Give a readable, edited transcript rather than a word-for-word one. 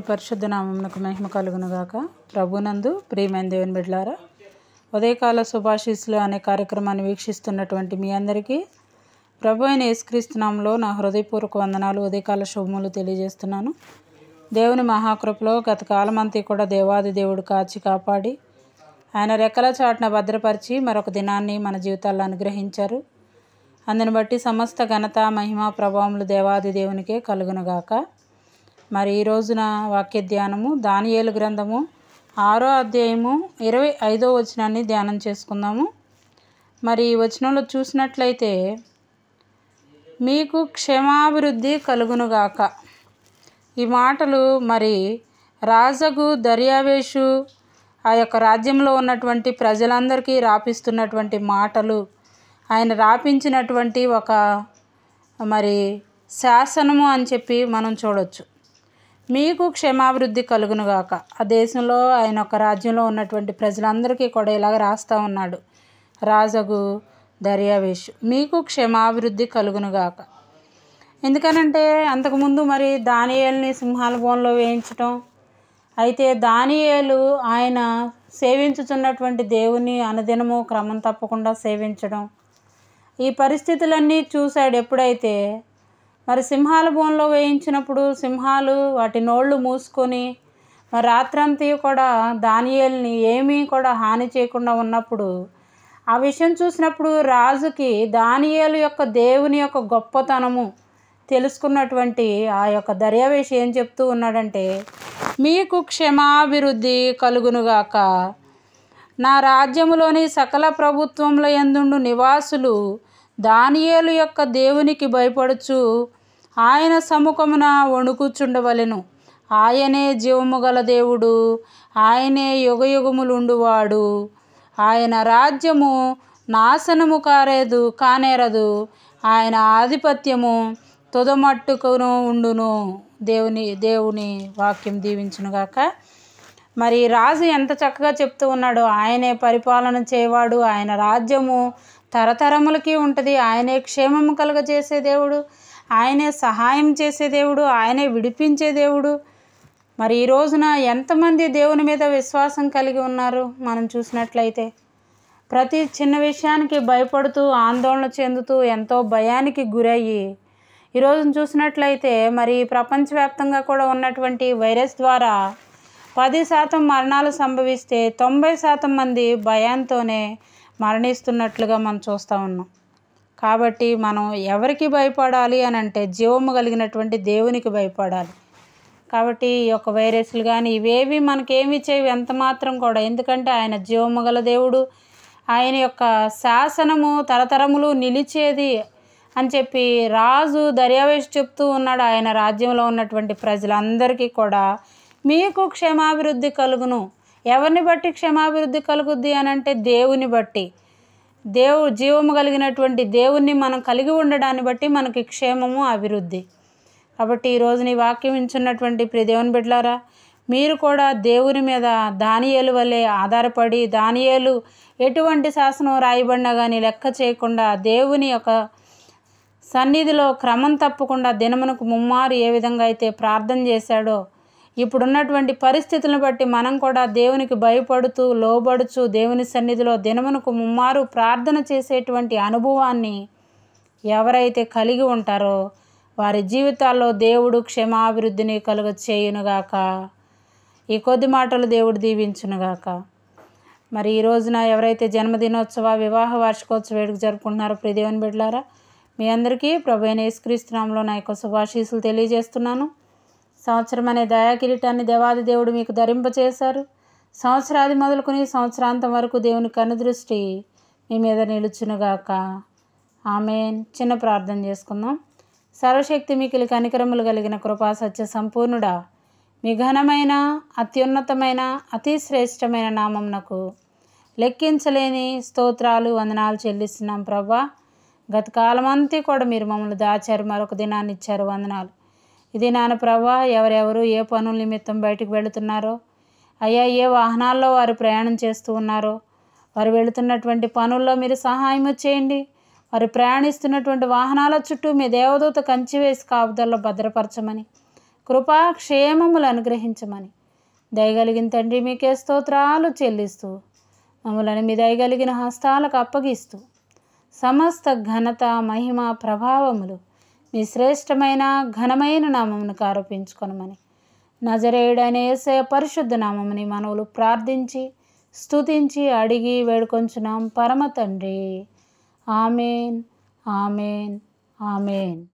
పరిశుద్ధ నామమునకు మహిమ కలుగును గాక. ప్రభునందు ప్రియమైన దేవుని బిడ్డలారా, ఉదయకాల శుభాశీస్సులు అనే కార్యక్రమాన్ని వీక్షిస్తున్నటువంటి మీ అందరికీ ప్రభు అయిన యేసుక్రీస్తు నామములో నా హృదయపూర్వక వందనాలు, ఉదయకాల శుభములు తెలియజేస్తున్నాను. దేవుని మహాకృపలో గత కాలమంతా కూడా దేవాది దేవుడు కాచి కాపాడి ఆయన రెక్కల చాటున భద్రపరిచి మరొక దినాన్ని మన జీవితాల్లో అనుగ్రహించారు. అందుని బట్టి సమస్త ఘనత మహిమ ప్రభావములు దేవాది దేవునికే కలుగునుగాక. మరి ఈ రోజున వాక్య ధ్యానము దానియేలు గ్రంథము 6వ అధ్యాయము 25వ వచనాన్ని ధ్యానం చేసుకుందాము. మరి ఈ వచనంలో చూసినట్లయితే, మీకు క్షేమాభివృద్ధి కలుగునుగాక. ఈ మాటలు మరి రాజగు దర్యావేషు ఆ యొక్క రాజ్యంలో ఉన్నటువంటి ప్రజలందరికీ రాపిస్తున్నటువంటి మాటలు, ఆయన రాపించినటువంటి ఒక మరి శాసనము అని చెప్పి మనం చూడొచ్చు. మీకు క్షేమాభివృద్ధి కలుగునుగాక. ఆ దేశంలో ఆయన ఒక రాజ్యంలో ఉన్నటువంటి ప్రజలందరికీ కూడా ఇలాగ రాస్తూ ఉన్నాడు రాజగు దర్యావేషు, మీకు క్షేమాభివృద్ధి కలుగునుగాక. ఎందుకనంటే అంతకుముందు మరి దానియేలుని సింహాల బోన్లో వేయించటం, అయితే దానియేలు ఆయన సేవించుతున్నటువంటి దేవుని అనుదినము క్రమం తప్పకుండా సేవించడం, ఈ పరిస్థితులన్నీ చూశాడు. ఎప్పుడైతే మరి సింహాల బోన్లో వేయించినప్పుడు సింహాలు వాటి నోళ్ళు మూసుకొని మరి రాత్రంతా కూడా దానియేలుని ఏమీ కూడా హాని చేయకుండా ఉన్నప్పుడు, ఆ విషయం చూసినప్పుడు రాజుకి దానియేలు యొక్క దేవుని యొక్క గొప్పతనము తెలుసుకున్నటువంటి ఆ యొక్క దర్యావేషు ఏం చెప్తూ ఉన్నాడంటే, మీకు క్షేమాభివృద్ధి కలుగునుగాక. నా రాజ్యములోని సకల ప్రభుత్వముల యందుండు నివాసులు దానియేలు యొక్క దేవునికి భయపడుచు ఆయన సముఖమున వణుకుచుండవలెను. ఆయనే జీవము గల దేవుడు, ఆయనే యుగయుగములుండువాడు. ఆయన రాజ్యము నాశనము కానేరదు, ఆయన ఆధిపత్యము తుదమట్టుకును ఉండును. దేవుని వాక్యం దీవించునుగాక. మరి రాజు ఎంత చక్కగా చెప్తూ ఉన్నాడో, ఆయనే పరిపాలన చేయవాడు, ఆయన రాజ్యము తరతరములకి ఉంటుంది, ఆయనే క్షేమము కలుగజేసే దేవుడు, ఆయనే సహాయం చేసే దేవుడు, ఆయనే విడిపించే దేవుడు. మరి ఈ రోజున ఎంతమంది దేవుని మీద విశ్వాసం కలిగి ఉన్నారు? మనం చూసినట్లయితే ప్రతి చిన్న విషయానికి భయపడుతూ ఆందోళన చెందుతూ ఎంతో భయానికి గురయ్యి, ఈరోజు చూసినట్లయితే మరి ప్రపంచవ్యాప్తంగా కూడా ఉన్నటువంటి వైరస్ ద్వారా 10% మరణాలు సంభవిస్తే 90% మంది భయంతోనే మరణిస్తున్నట్లుగా మనం చూస్తూ ఉన్నాం. కాబట్టి మనం ఎవరికి భయపడాలి అని అంటే జీవము కలిగినటువంటి దేవునికి భయపడాలి. కాబట్టి ఈ యొక్క వైరస్లు కానీ ఇవేవి మనకేమి చేయవు ఎంత మాత్రం కూడా. ఎందుకంటే ఆయన జీవము గల దేవుడు, ఆయన యొక్క శాసనము తరతరములు నిలిచేది అని చెప్పి రాజు దర్యావేషు చెప్తూ ఉన్నాడు. ఆయన రాజ్యంలో ఉన్నటువంటి ప్రజలందరికీ కూడా మీకు క్షేమాభివృద్ధి కలుగును. ఎవరిని బట్టి క్షేమాభివృద్ధి కలుగుద్ది అని అంటే దేవుని బట్టి. జీవము కలిగినటువంటి దేవుణ్ణి మనం కలిగి ఉండడాన్ని బట్టి మనకి క్షేమము అభివృద్ధి. కాబట్టి ఈరోజు నీ వాక్యం వింటున్నటువంటి ప్రియ దేవుని బిడ్డలారా, మీరు కూడా దేవుని మీద దానియేలు వలె ఆధారపడి, దానియేలు ఎటువంటి శాసనం రాయబడినా కానీ లెక్క చేయకుండా దేవుని యొక్క సన్నిధిలో క్రమం తప్పకుండా దినమునకు ముమ్మారు ఏ విధంగా అయితే ప్రార్థన చేశాడో, ఇప్పుడున్నటువంటి పరిస్థితులను బట్టి మనం కూడా దేవునికి భయపడుతూ లోబడుచు దేవుని సన్నిధిలో దినమునకు ముమ్మారు ప్రార్థన చేసేటువంటి అనుభవాన్ని ఎవరైతే కలిగి ఉంటారో వారి జీవితాల్లో దేవుడు క్షేమాభివృద్ధిని కలుగ చేయునుగాక. ఈ కొద్ది మాటలు దేవుడు దీవించునుగాక. మరి ఈ రోజున ఎవరైతే జన్మదినోత్సవ వివాహ వార్షికోత్సవ వేడుక జరుపుకుంటున్నారో ప్రియ దేవుని బిడ్డలారా, మీ అందరికీ ప్రభు అయిన యేసుక్రీస్తు నామములో నా యొక్క శుభాశీస్సులు తెలియజేస్తున్నాను. సంవత్సరం అనే దయాకిరీటాన్ని దేవాది దేవుడు మీకు ధరింపచేశారు. సంవత్సరాది మొదలుకొని సంవత్సరాంతం వరకు దేవుని కనుదృష్టి మీ మీద నిలుచునుగాక. ఆమేన్. చిన్న ప్రార్థన చేసుకుందాం. సర్వశక్తి మికిలి కనికరములు కలిగిన కృపా సత్య సంపూర్ణుడా, మీ ఘనమైన అత్యున్నతమైన అతి శ్రేష్టమైన నామమునకు లెక్కించలేని స్తోత్రాలు వందనాలు చెల్లిస్తున్నాం ప్రభా. గత కాలమంతా కూడా మీరు మమ్మల్ని దాచారు, మరొక దినాన్ని ఇచ్చారు. వందనాలు. ఇది నాన్న ప్రభా, ఎవరెవరు ఏ పనుల నిమిత్తం బయటకు వెళుతున్నారో అయ్యా, ఏ వాహనాల్లో వారు ప్రయాణం చేస్తూ ఉన్నారో, వారు వెళుతున్నటువంటి పనుల్లో మీరు సహాయం చేయండి. వారు ప్రయాణిస్తున్నటువంటి వాహనాల చుట్టూ మీ దేవదూత కంచి వేసి కాపుదల్లో భద్రపరచమని, కృపాక్షేమములు అనుగ్రహించమని దయగలిగిన తండ్రి మీకే స్తోత్రాలు చెల్లిస్తూ మమ్మలను మీ దయగలిగిన హస్తాలకు అప్పగిస్తూ సమస్త ఘనత మహిమ ప్రభావములు మీ శ్రేష్టమైన ఘనమైన నామమునకు ఆరోపించుకొనమని నజరేయుడైన యేసయ్య పరిశుద్ధ నామముని మనవులు ప్రార్థించి స్తుతించి అడిగి వేడుకొంచున్నాం పరమ తండ్రి. Amen, amen, amen.